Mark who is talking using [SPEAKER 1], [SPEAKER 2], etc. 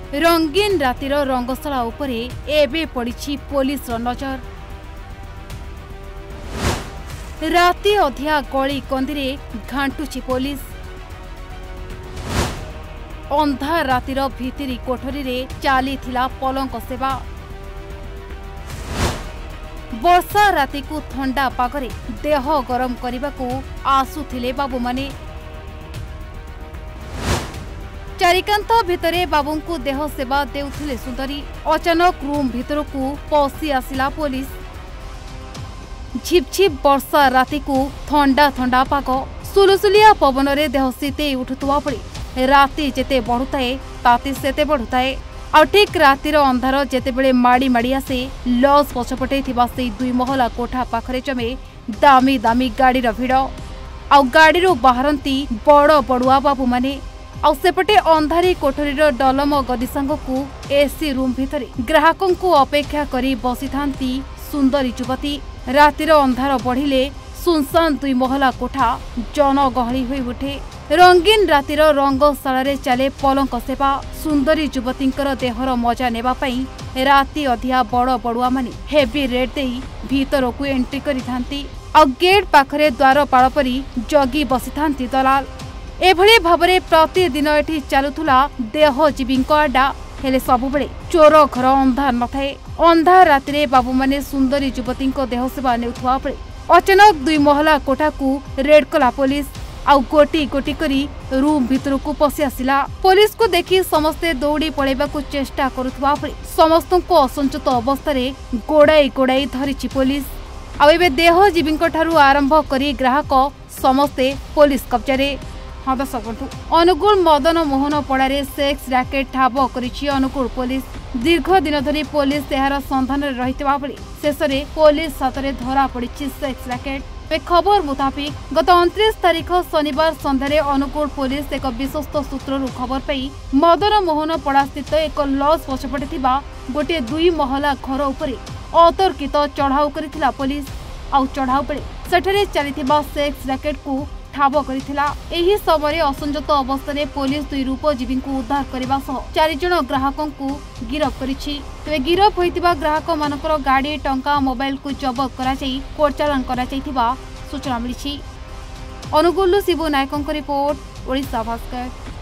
[SPEAKER 1] रंगीन रातिर रंगशाला उपरे एबे पड़ी पुलिस नजर। राति अधिया गली कंदी घांटुची पुलिस। अंधार रातिर भितिरी कोठरी रे चाली थिला पलंक सेवा। वर्षा राति को ठंडा पागरे देह गरम करने को आसुथिले बाबू माने। चारिकांत भितरे बाबू को देह सेवा देउथिले सुंदरी। अचानक रूम भितर को पसी आसिला पुलिस। झिपझिप वर्षा राति को ठंडा ठंडा पाग। सुलुसुलिया पवन रे देह शीते उठुवा पड़ी राति जेते बढ़ुताए ताती सेते बढ़ुताए। आ ठीक रातिर अंधार जेतेबेले माड़ी माड़ी आसे लॉज पछपटे थिबा से दुई महला कोठा पाखरे जमे दामी दामी गाड़ीर भिड़। आ गाड़ीरू बाहरती बड़ बड़ुआ बाबू माने। आ सेपटे अंधारी कोठरीर डलम गदी सांगकू एसी रूम भितर ग्राहकों को अपेक्षा करी बसी थांती सुंदरी युवती। रातिर अंधार बढ़िले सुनसान दुई महला कोठा जनगहली होई उठे। रंगीन रातिर रंगशाला चले पलंक सेवा। सुंदरी युवतींकर देहर मजा नेबा पई राति अधिया बड़ बड़ुआ माने हेवी रेट देई भीतर को एंट्री करी थांती। आ गेट पाखरे द्वार पाळ परी जगी बसी थांती दलाल। एभली भाबरे प्रतिदिन एठी चालुथुला देहजीवींक आड्डा। हेले सबुबेले चोर घर अंधार नथाए। अंधार रातिरे बाबू माने सुंदरी युवतींक देह सेवा नेउथुवा पड़े अचानक दुई महला कोठा को रेड कला पुलिस। आउ गोटी गोटी करी रूम भितर को पसी आसिला। पुलिस को देखी समस्ते दौड़ी पळेबा को चेष्टा करुथुवा पड़े समस्त को असंचत अवस्था रे गोड़ाई गोड़ाई धरिछि पुलिस। आउ एबे देहजीवींक ठारू आरंभ करी ग्राहक समस्ते पुलिस कब्जारे। हाँ दर्शक बंधु, अनुगुल मदन मोहन पड़ारे सेक्स रैकेट ठाब करिछि अनुगुल पुलिस। दीर्घ दिन धरी पुलिस यार संधान रहितबा बेले शेष में पुलिस हाथ में धरा पड़ी सेक्स रैकेट। खबर मुताबिक गत 29 तारिख शनिवार संध्यारे अनुगुल पुलिस एक विश्वस्त सूत्रु खबर पाई मदन मोहन पड़ा स्थित एक लॉज पछपटे थिबा गोटे दुई महला घर उपरे अतर्कित चढ़ाऊ करिथिला पुलिस। आउ चढ़ाऊ बेले सेठरे चलीथिबा सेक्स रैकेट को ठाब करिथिला। एही समय असंजत अवस्था रे पुलिस दुई रूपजीवी को उद्धार करने सह 4 जन ग्राहकों को गिरफ्त करिछि। तेबे गिरफ्त होइतिबा ग्राहक मानकर गाड़ी टंका मोबाइल को जबत करा जाई कोर्ट चालान करा जाइथिबा सूचना मिलिछि। अनुगुल शिबू नायकଙ୍କ रिपोर्ट ओडिशा भास्कर।